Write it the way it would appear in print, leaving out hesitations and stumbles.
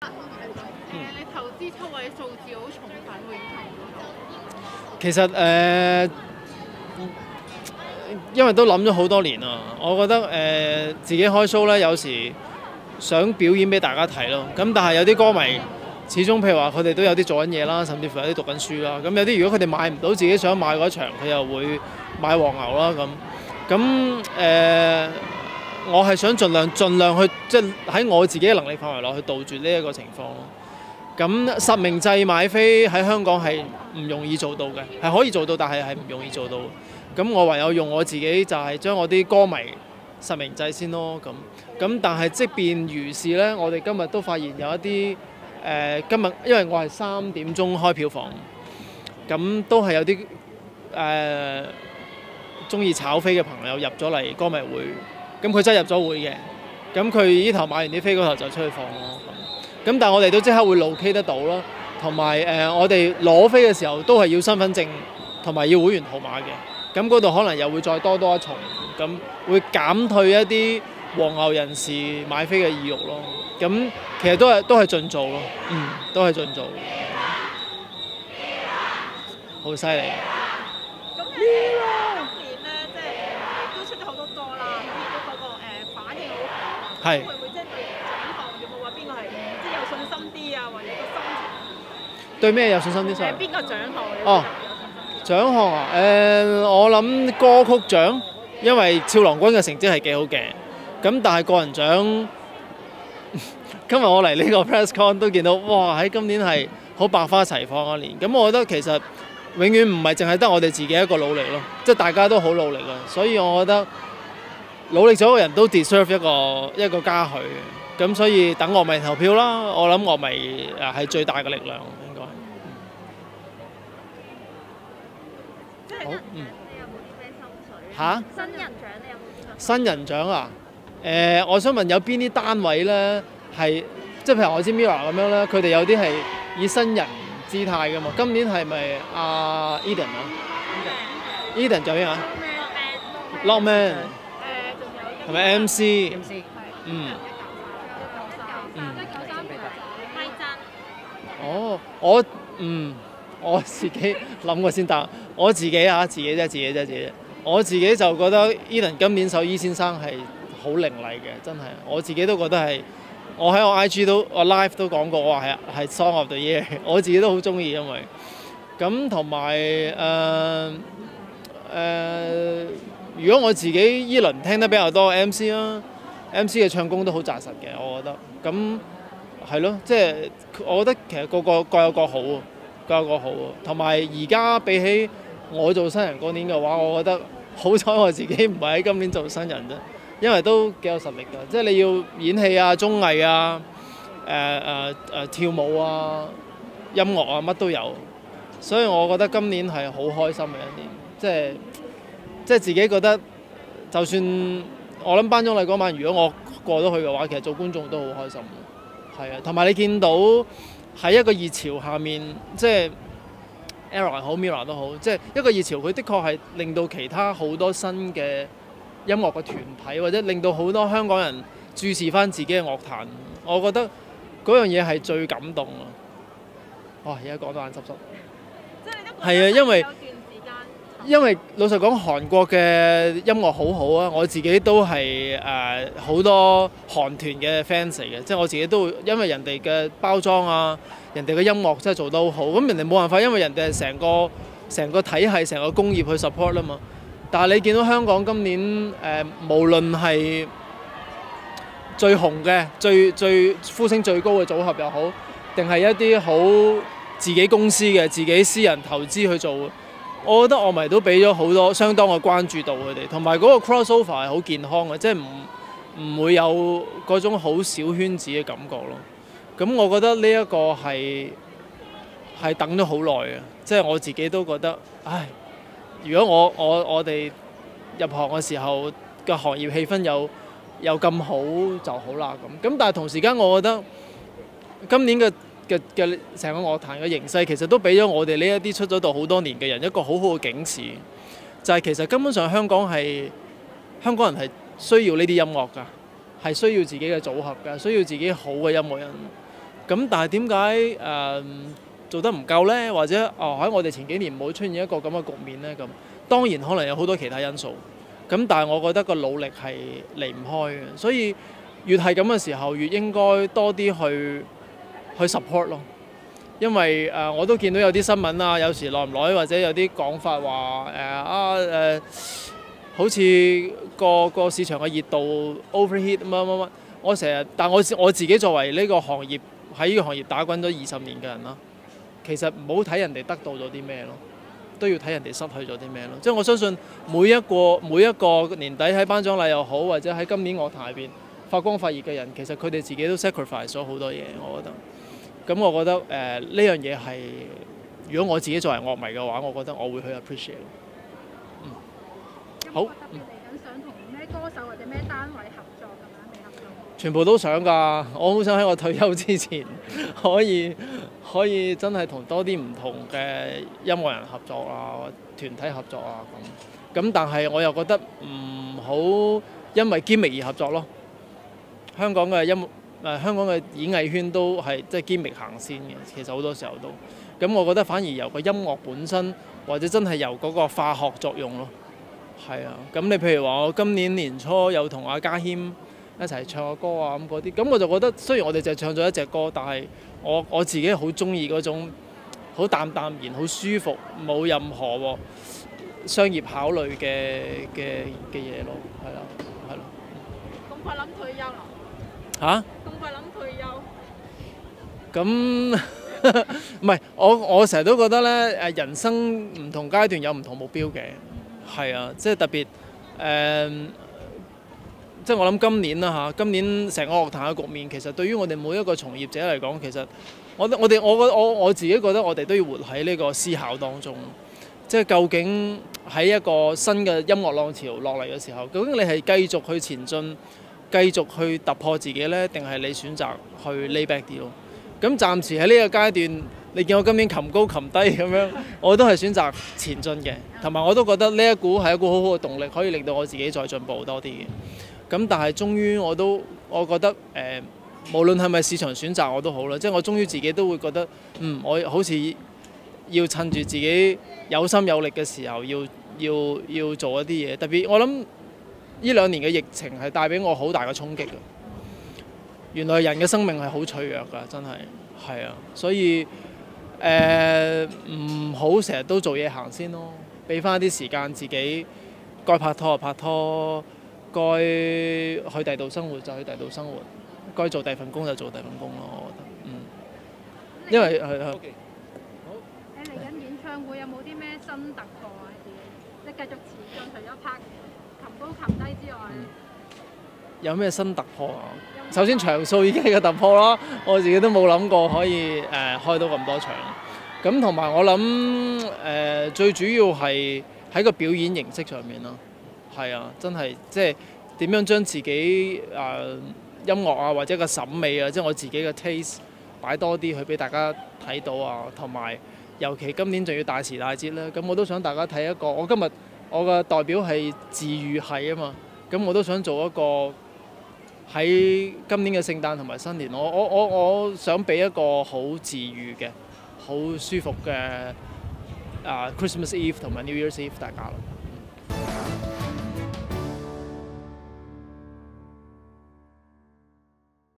你投資七位數字好重返會影響到？ 其實因為都諗咗好多年啦，我覺得自己開 show 咧，有時想表演俾大家睇咯。咁但係有啲歌迷始終譬如話佢哋都有啲做緊嘢啦，甚至乎有啲讀緊書啦。咁有啲如果佢哋買唔到自己想買嗰場，佢又會買黃牛啦咁。我係想盡量去即係喺我自己嘅能力範圍內去杜絕呢一個情況咯。咁實名制買飛喺香港係唔容易做到嘅，係可以做到，但係唔容易做到。咁我唯有用我自己就係將我啲歌迷實名制先咯。咁但係即便如是呢，我哋今日都發現有一啲今日因為我係3點鐘開票房，咁都係有啲中意炒飛嘅朋友入咗嚟歌迷會。咁佢真係入咗會嘅，咁佢呢頭買完啲飛嗰頭就出去放咯。咁但係我哋都即刻會locate得到啦，同埋我哋攞飛嘅時候都係要身份證同埋要會員號碼嘅。咁嗰度可能又會再多一重，咁會減退一啲黃牛人士買飛嘅意欲咯。咁其實都係盡做咯，都係盡做，好犀利。係。 會唔會即係對獎項有冇話邊個係即係有信心啲啊，或者個心情？ 對咩有信心啲？ 邊個獎項你哦，獎項啊，我諗歌曲獎，因為俏郎君嘅成績係幾好嘅。咁但係個人獎，今日我嚟呢個 press con 都見到，哇！喺今年係好百花齊放一年。咁我覺得其實永遠唔係淨係得我哋自己一個努力咯，即係大家都好努力啊。所以我覺得。努力咗嘅人都 deserve 一個嘉許，咁所以等樂迷投票啦。我諗樂迷係最大嘅力量，應該。好， 你有冇啲咩心水？ 嚇？ 新人獎你有冇啲咩？ 新人獎啊？我想問有邊啲單位咧係，即係譬如我知 Mirror 咁樣咧，佢哋有啲係以新人姿態噶嘛？今年係咪阿 Eden 啊 ？Eden 獎啊 ？Lockman。係咪 MC？ 哦，我自己諗過先答。我自己啊，自己啫。我自己就覺得 Eden 今年首伊先生係好凌厲嘅，真係。我自己都覺得係。我喺我 IG 我 live 都講過，我話係 Song of the Year。我自己都好中意，因為咁同埋如果我自己依輪聽得比較多 MC 啦 ，MC 嘅唱功都好紮實嘅，我覺得。咁係咯，即係我覺得其實個個各有各好喎，各有各好喎。同埋而家比起我做新人嗰年嘅話，我覺得好彩我自己唔係喺今年做新人啫，因為都幾有實力㗎。即係你要演戲啊、綜藝啊、跳舞啊、音樂啊，乜都有。所以我覺得今年係好開心嘅一年，即係自己覺得，就算我諗頒獎禮嗰晚，如果我過咗去嘅話，其實做觀眾都好開心。係啊，同埋你見到喺一個熱潮下面，即係 Error 好 Mirror 都好，即係一個熱潮，佢的確係令到其他好多新嘅音樂嘅團體，或者令到好多香港人注視翻自己嘅樂壇。我覺得嗰樣嘢係最感動啊！哇，而家講到眼濕濕。係啊，因為老實講，韓國嘅音樂好好啊！我自己都係好多韓團嘅 fans 嚟嘅，即係我自己都會因為人哋嘅包裝啊，人哋嘅音樂真係做得好好。咁人哋冇辦法，因為人哋係成個體系、成個工業去 support 啦嘛。但係你見到香港今年無論係最紅嘅、最呼聲最高嘅組合又好，定係一啲好自己公司嘅、自己私人投資去做。我覺得樂迷都俾咗好多相當嘅關注度佢哋，同埋嗰個 crossover 係好健康嘅，即係唔會有嗰種好小圈子嘅感覺咯。咁我覺得呢一個係等咗好耐嘅，即係我自己都覺得，唉，如果我哋入行嘅時候嘅行業氣氛有咁好就好啦咁。咁但係同時間，我覺得今年嘅成個樂壇嘅形勢，其實都俾咗我哋呢一啲出咗道好多年嘅人一個好好嘅警示，就係其實根本上香港人係需要呢啲音樂㗎，係需要自己嘅組合㗎，需要自己好嘅音樂人。 咁但係點解做得唔夠呢？或者喺我哋前幾年冇出現一個咁嘅局面呢？咁當然可能有好多其他因素。咁但係我覺得個努力係離唔開嘅，所以越係咁嘅時候，越應該多啲去 support 咯。因為我都見到有啲新聞啊，有時耐唔耐或者有啲講法話好似個市場嘅熱度 overheat 乜，我成日，但我自己作為呢個行業喺呢個行業打滾咗20年嘅人啦，其實唔好睇人哋得到咗啲咩咯，都要睇人哋失去咗啲咩咯。即係我相信每一個年底喺頒獎禮又好，或者喺今年樂壇入邊發光發熱嘅人，其實佢哋自己都 sacrifice 咗好多嘢，我覺得。咁我覺得呢樣嘢係，如果我自己作為樂迷嘅話，我覺得我會去 appreciate。好。 特別嚟緊想同咩歌手或者咩單位合作咁樣未合作？ 全部都想㗎，我好想喺我退休之前可以真係同多啲唔同嘅音樂人合作啊，團體合作啊咁。咁但係我又覺得唔好因為 gimmick 而合作咯。香港嘅演藝圈都係即係 gimmick 行先嘅，其實好多時候都。咁我覺得反而由個音樂本身，或者真係由嗰個化學作用咯。係啊，咁你譬如話我今年年初有同阿家謙一齊唱個歌啊咁嗰啲，咁我就覺得雖然我哋就係唱咗一隻歌，但係我自己好中意嗰種好淡然、好舒服，冇任何商業考慮嘅嘢咯，係啦，係咯。 咁快諗退休啦？ 嚇？ 咁快諗退休？ 咁唔係，我成日都覺得咧，人生唔同階段有唔同目標嘅，係啊，即係特別即係我諗今年啦嚇，今年成個樂壇嘅局面，其實對於我哋每一個從業者嚟講，其實我自己覺得我哋都要活喺呢個思考當中，即係究竟喺一個新嘅音樂浪潮落嚟嘅時候，究竟你係繼續去前進，繼續去突破自己呢？定係你選擇去 lay back 啲咯？咁暫時喺呢個階段，你見我今年擒高擒低咁樣，我都係選擇前進嘅，同埋我都覺得呢一股係一股好好嘅動力，可以令到我自己再進步多啲嘅。咁但係終於我覺得無論係咪市場選擇我都好啦，即係我終於自己都會覺得，我好似要趁住自己有心有力嘅時候，要做一啲嘢。特別我諗呢2年嘅疫情係帶俾我好大嘅衝擊嘅。原來人嘅生命係好脆弱㗎，真係係啊，所以唔好成日都做嘢行先咯，俾翻啲時間自己，該拍拖就拍拖。該去第度生活就去第度生活，該做第份工就做第份工咯，我覺得，因為係。好。 你嚟緊演唱會有冇啲咩新突破啊？你繼續前進，除咗拍擒高擒低之外， 有咩新突破啊？首先場數已經係個突破啦，我自己都冇諗過可以開到咁多場。咁同埋我諗最主要係喺個表演形式上面咯。係啊，真係即係點樣將自己音樂啊或者個審美啊，即係我自己嘅 taste 擺多啲去俾大家睇到啊，同埋尤其今年仲要大時大節咧，咁我都想大家睇一個。我嘅代表係治癒系啊嘛，咁我都想做一個喺今年嘅聖誕同埋新年，我想俾一個好治癒嘅、好舒服嘅Christmas Eve 同埋 New Year's Eve 大家咯。